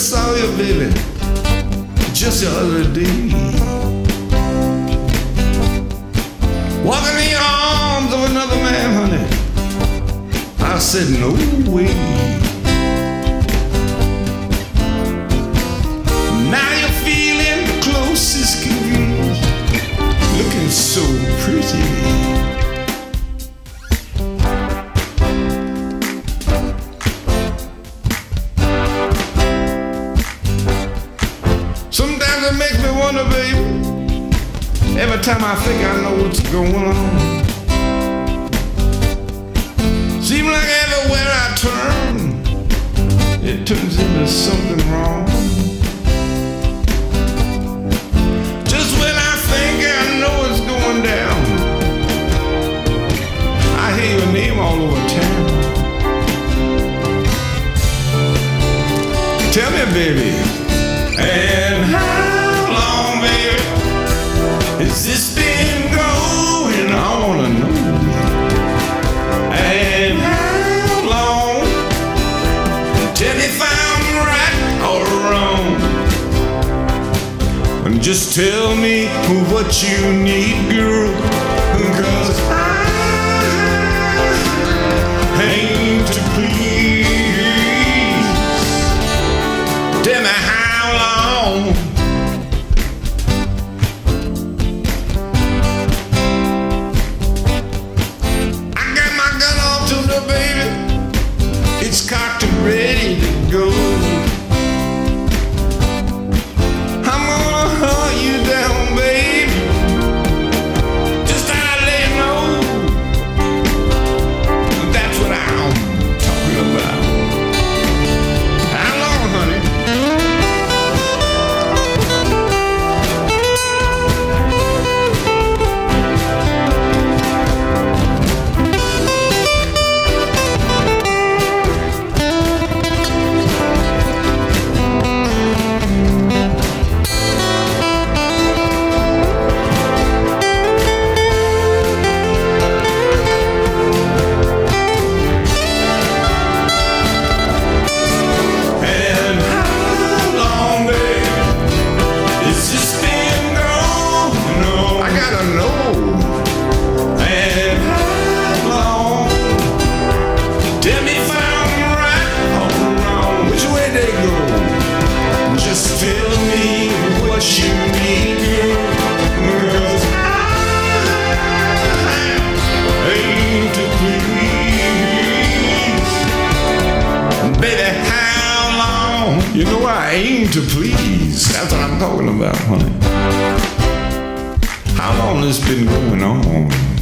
saw you, baby, just the other day, walking in your arms of another man, honey. I said, no way. Now you're feeling close as can be, looking so pretty. Sometimes it makes me wonder, baby, every time I think I know what's going on. Seems like everywhere I turn, it turns into something wrong. Just when I think I know it's going down, I hear your name all over town. Tell me, baby, and how long, baby, has this been going? I wanna know. And how long? Tell me if I'm right or wrong. And just tell me what you need, girl, 'cause I aim to please. Tell me how long. It's cocked and ready to go. I'm gonna hunt you down, baby, just to let you know that's what I'm talking about. How long, honey? Just tell me what you need, girl, 'cause I aim to please. Baby, how long? You know I aim to please. That's what I'm talking about, honey. How long has this been going on?